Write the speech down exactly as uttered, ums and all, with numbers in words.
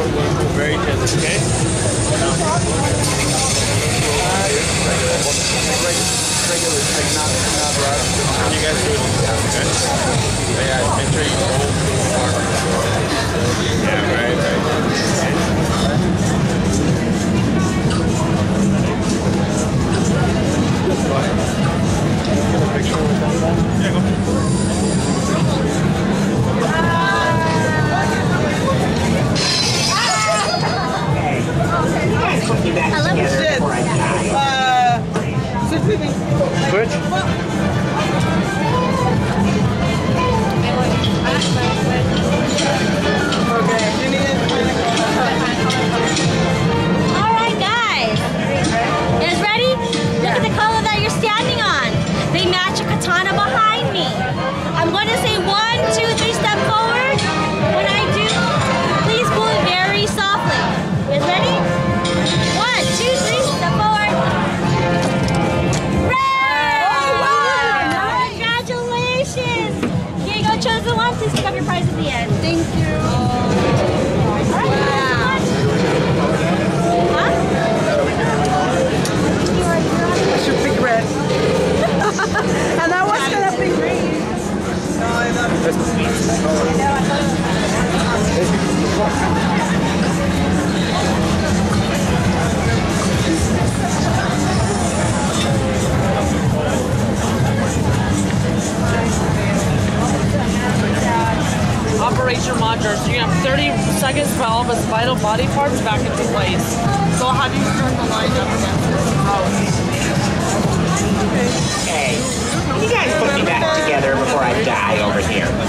Very gently, okay? You guys do it okay? Yeah, make sure you hold the arm. Yeah, right, right. Yeah, go. I love this shit. Uh, Switch? Alright guys, you guys ready? Look at the color that you're standing on. They match a katana behind me. I'm going to say one, two, three, step forward. When I do, please pull it very softly. You guys ready? One, two, three, step forward. Red! Oh, wow. Congratulations! Here you go, chosen one. Please pick up your prize at the end. Thank you. All right, wow. Huh? I should pick red. And I was gonna pick green. No, I know. Operation Roger. So you have thirty seconds for all of his vital body parts back into place. So I'll have you start the line up again. Hey, can you guys put me back together before I die over here?